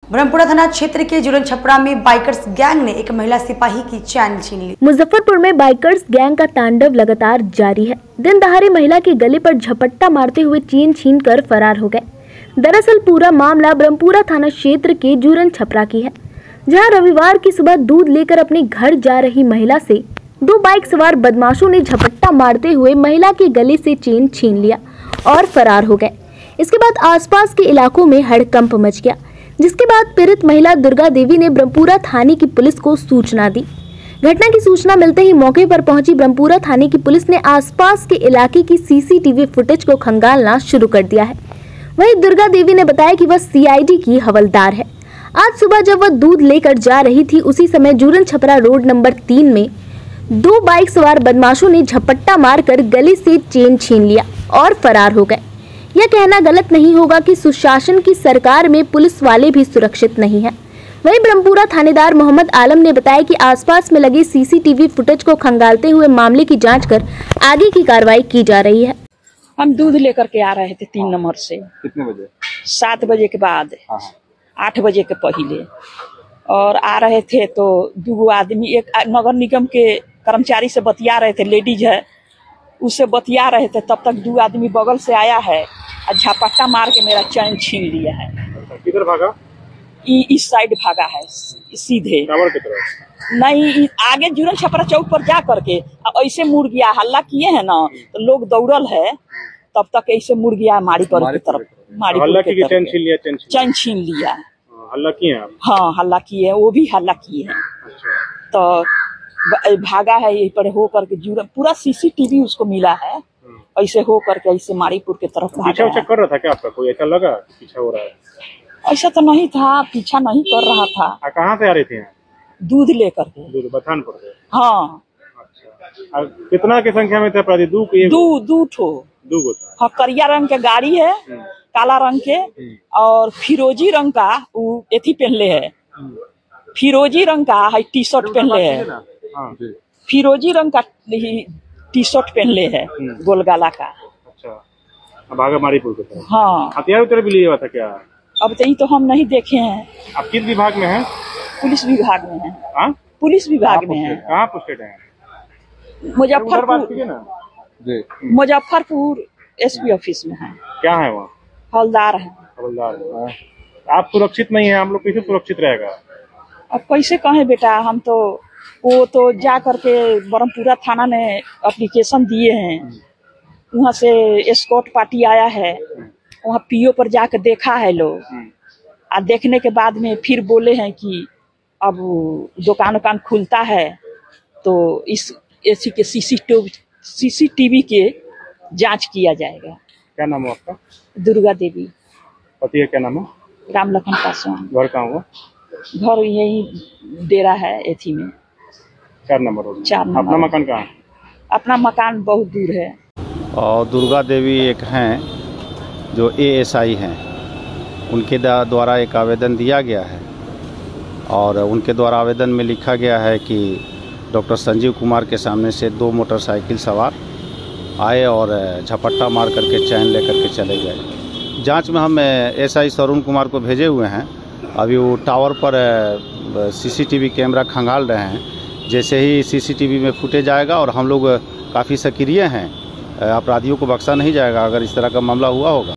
ब्रह्मपुरा थाना क्षेत्र के जुरन छपरा में बाइकर्स गैंग ने एक महिला सिपाही की चैन छीन ली। मुजफ्फरपुर में बाइकर्स गैंग का तांडव लगातार जारी है। दिन दहाड़े महिला के गले पर झपट्टा मारते हुए चेन छीनकर फरार हो गए। दरअसल पूरा मामला ब्रह्मपुरा थाना क्षेत्र के जुरन छपरा की है, जहां रविवार की सुबह दूध लेकर अपने घर जा रही महिला से दो बाइक सवार बदमाशों ने झपट्टा मारते हुए महिला के गले से चेन छीन लिया और फरार हो गए। इसके बाद आसपास के इलाकों में हड़कंप मच गया, जिसके बाद पीड़ित महिला दुर्गा देवी ने ब्रह्मपुरा थाने की पुलिस को सूचना दी। घटना की सूचना मिलते ही मौके पर पहुंची ब्रह्मपुरा थाने की पुलिस ने आसपास के इलाके की सीसीटीवी फुटेज को खंगालना शुरू कर दिया है। वहीं दुर्गा देवी ने बताया कि वह सीआईडी की हवलदार है। आज सुबह जब वह दूध लेकर जा रही थी, उसी समय जुरन छपरा रोड नंबर 3 में दो बाइक सवार बदमाशों ने झपट्टा मारकर गले से चेन छीन लिया और फरार हो गए। यह कहना गलत नहीं होगा कि सुशासन की सरकार में पुलिस वाले भी सुरक्षित नहीं हैं। वहीं ब्रह्मपुरा थानेदार मोहम्मद आलम ने बताया कि आसपास में लगी सीसीटीवी फुटेज को खंगालते हुए मामले की जांच कर आगे की कार्रवाई की जा रही है। हम दूध लेकर के आ रहे थे 3 नंबर से। कितने बजे? 7 बजे के बाद 8 बजे के पहले, और आ रहे थे तो 2 आदमी, एक नगर निगम के कर्मचारी से बतिया रहे थे, लेडीज है, उससे बतिया रहे थे। तब तक 2 आदमी बगल से आया है और झपट्टा मार के मेरा चैन छीन लिया है। किधर भागा? इस साइड भागा है, सीधे टावर की तरफ नहीं, आगे जुरन छपरा चौक पर जा करके ऐसे मुड़ गया। हल्ला किए हैं ना तो लोग दौड़ल है, तब तक ऐसे मुड़ गया मारीपुर की तरफ। चैन छीन लिया। हल्ला किए हैं आप? हाँ, हल्ला किए हैं, वो भी हल्ला किए हैं। तो भागा है यही पर हो करके जुरन, पूरा सीसीटीवी उसको मिला है। ऐसे हो करके ऐसे मारीपुर के तरफ पीछा कर रहा था क्या आपका? कोई ऐसा लगा पीछा हो रहा है? ऐसा तो नहीं था, पीछा नहीं कर रहा था। कहाँ से आ रहे थे? दूध लेकर के। दूध बथानपुर से? हाँ। अच्छा, कितना की संख्या में थे अपराधी? दो ठो। हाँ, करिया रंग के गाड़ी है, काला रंग के, और फिरोजी रंग का वो एथी पहनले है, फिरोजी रंग का है टी-शर्ट पहनले है, फिरोजी रंग का टी-शर्ट पहनले है, गोलगाला का। अच्छा, अब आगे मारीपुर के तरफ। हाँ। हथियार उतर भी लिया हुआ था क्या? अब तो हम नहीं देखे हैं। आप किस विभाग में हैं? पुलिस विभाग में है। हाँ? पुलिस विभाग में है। कहाँ पोस्टेड है? मुजफ्फरपुर एसपी ऑफिस में है। क्या है वहाँ? हवलदार है। हवलदार है। आप सुरक्षित नहीं है, हम लोग कैसे सुरक्षित रहेगा? अब कैसे कहें बेटा, हम तो वो तो जा करके ब्रह्मपुरा थाना में एप्लीकेशन दिए हैं, वहाँ से एस्कॉर्ट पार्टी आया है, वहाँ पीओ पर जाकर देखा है लोग, और देखने के बाद में फिर बोले हैं कि अब दुकान खुलता है तो इस ऐसी के सीसीटीवी के जांच किया जाएगा। क्या नाम है आपका? दुर्गा देवी। पति का क्या नाम है? राम लखन पासवान। घर कहाँ हुआ? घर यही डेरा है एथी में। 4 नंबर। 4 नंबर। अपना मकान कहाँ? अपना मकान बहुत दूर है। और दुर्गा देवी एक हैं जो एएसआई हैं, उनके द्वारा एक आवेदन दिया गया है, और उनके द्वारा आवेदन में लिखा गया है कि डॉक्टर संजीव कुमार के सामने से 2 मोटरसाइकिल सवार आए और झपट्टा मार करके चैन लेकर के चले गए। जांच में हम एसआई सरुण कुमार को भेजे हुए हैं। अभी वो टावर पर सीसीटीवी कैमरा खंगाल रहे हैं। जैसे ही सीसीटीवी में फुटेज आएगा, और हम लोग काफ़ी सक्रिय हैं, अपराधियों को बख्शा नहीं जाएगा अगर इस तरह का मामला हुआ होगा।